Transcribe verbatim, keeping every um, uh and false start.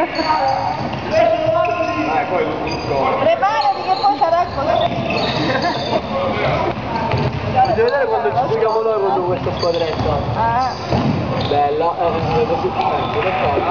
Eh, poi lo Preparati che poi sarà così. Devi vedere quando ci giochiamo noi contro questa squadretta. Ah. Bella, eh, così, ecco,